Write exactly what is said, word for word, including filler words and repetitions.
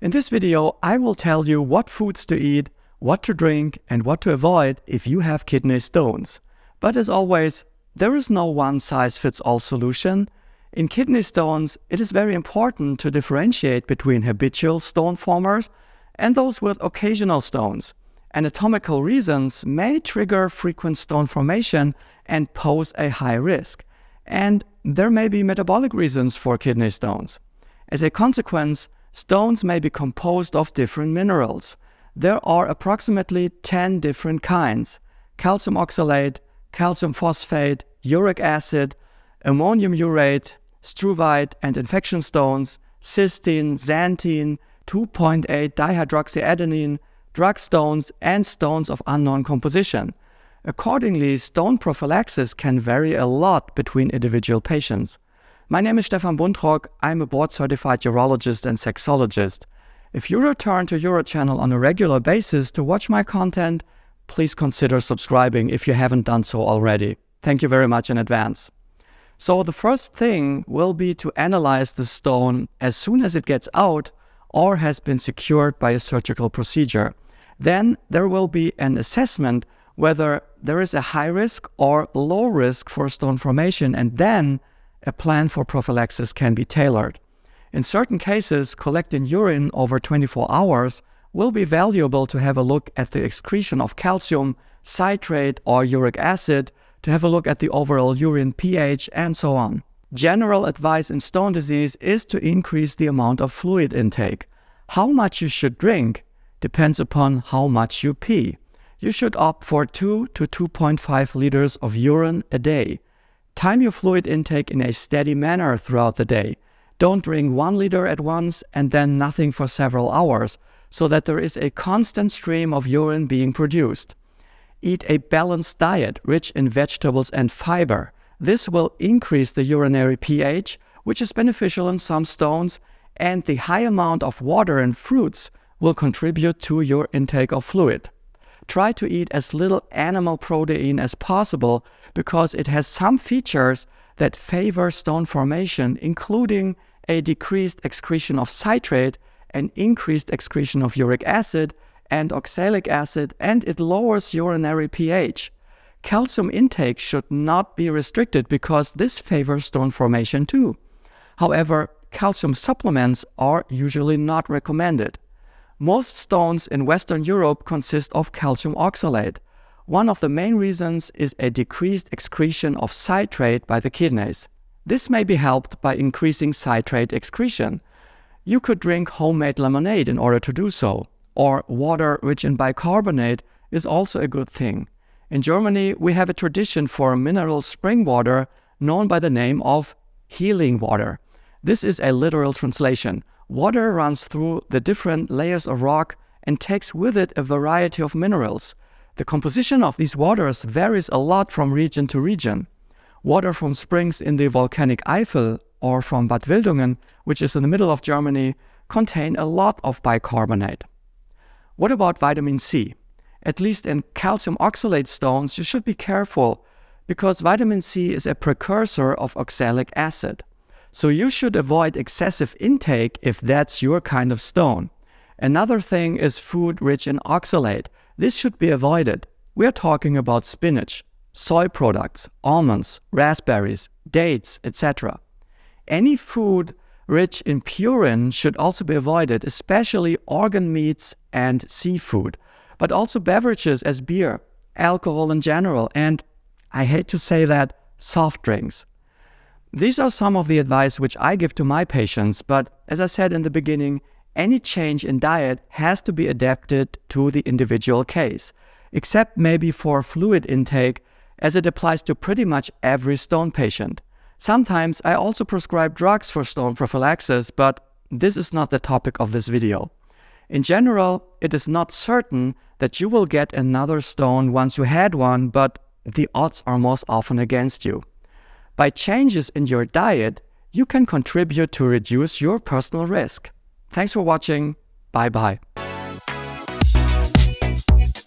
In this video, I will tell you what foods to eat, what to drink, and what to avoid if you have kidney stones. But as always, there is no one-size-fits-all solution. In kidney stones, it is very important to differentiate between habitual stone formers and those with occasional stones. Anatomical reasons may trigger frequent stone formation and pose a high risk. And there may be metabolic reasons for kidney stones. As a consequence, stones may be composed of different minerals. There are approximately ten different kinds: calcium oxalate, calcium phosphate, uric acid, ammonium urate, struvite and infection stones, cysteine, xanthine, two point eight dihydroxyadenine, drug stones, and stones of unknown composition. Accordingly, stone prophylaxis can vary a lot between individual patients. My name is Stefan Buntrock. I'm a board-certified urologist and sexologist. If you return to UroChannel on a regular basis to watch my content, please consider subscribing if you haven't done so already. Thank you very much in advance. So the first thing will be to analyze the stone as soon as it gets out or has been secured by a surgical procedure. Then there will be an assessment whether there is a high risk or low risk for stone formation, and then a plan for prophylaxis can be tailored. In certain cases, collecting urine over twenty-four hours will be valuable to have a look at the excretion of calcium, citrate, or uric acid, to have a look at the overall urine pH, and so on. General advice in stone disease is to increase the amount of fluid intake. How much you should drink depends upon how much you pee. You should opt for two to two point five liters of urine a day. Time your fluid intake in a steady manner throughout the day. Don't drink one liter at once and then nothing for several hours, so that there is a constant stream of urine being produced. Eat a balanced diet rich in vegetables and fiber. This will increase the urinary pH, which is beneficial in some stones, and the high amount of water and fruits will contribute to your intake of fluid. Try to eat as little animal protein as possible because it has some features that favor stone formation, including a decreased excretion of citrate, an increased excretion of uric acid and oxalic acid, and it lowers urinary pH. Calcium intake should not be restricted because this favors stone formation too. However, calcium supplements are usually not recommended. Most stones in Western Europe consist of calcium oxalate. One of the main reasons is a decreased excretion of citrate by the kidneys. This may be helped by increasing citrate excretion. You could drink homemade lemonade in order to do so, or water rich in bicarbonate is also a good thing. In Germany, we have a tradition for mineral spring water known by the name of healing water. This is a literal translation. Water runs through the different layers of rock and takes with it a variety of minerals. The composition of these waters varies a lot from region to region. Water from springs in the volcanic Eifel or from Bad Wildungen, which is in the middle of Germany, contain a lot of bicarbonate. What about vitamin C? At least in calcium oxalate stones, you should be careful because vitamin C is a precursor of oxalic acid. So you should avoid excessive intake if that's your kind of stone. Another thing is food rich in oxalate. This should be avoided. We are talking about spinach, soy products, almonds, raspberries, dates, et cetera. Any food rich in purine should also be avoided, especially organ meats and seafood, but also beverages as beer, alcohol in general, and, I hate to say that, soft drinks. These are some of the advice which I give to my patients, but as I said in the beginning, any change in diet has to be adapted to the individual case, except maybe for fluid intake, as it applies to pretty much every stone patient. Sometimes I also prescribe drugs for stone prophylaxis, but this is not the topic of this video. In general, it is not certain that you will get another stone once you had one, but the odds are most often against you. By changes in your diet, you can contribute to reduce your personal risk. Thanks for watching. Bye-bye.